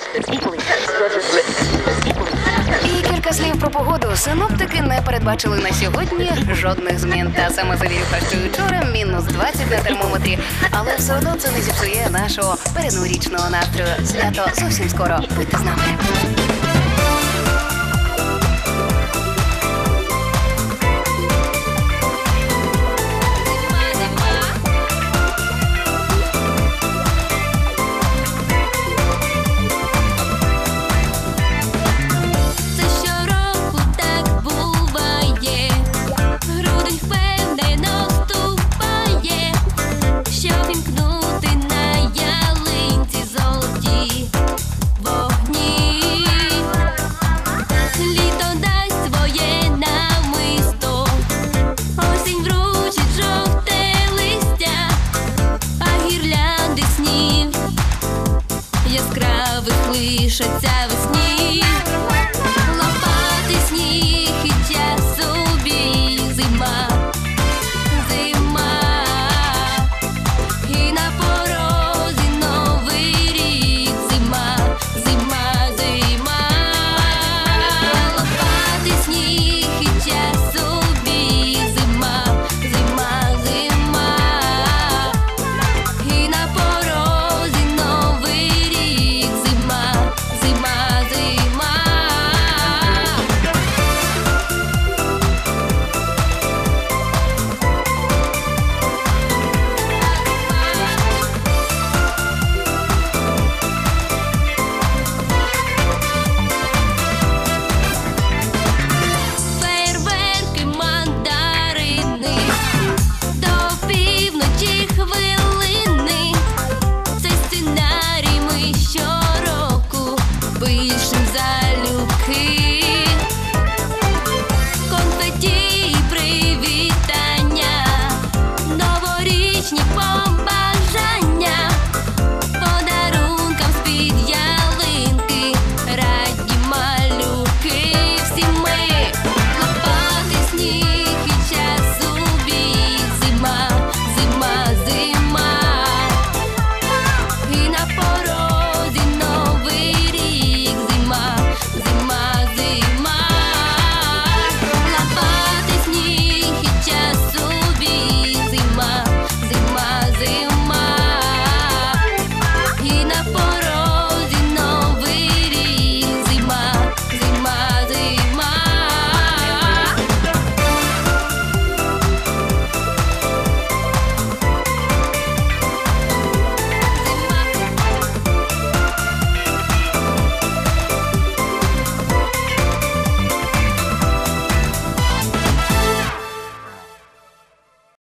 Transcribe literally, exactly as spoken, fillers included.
І кілька слів про погоду. Синоптики не передбачили на сьогодні жодних змін. Та саме завірюха, що й вчора мінус двадцять на термометрі. Але все одно це не зіпсує нашого передноворічного настрою. Свято зовсім скоро. Будьте з нами. Яскравих лишаться весні.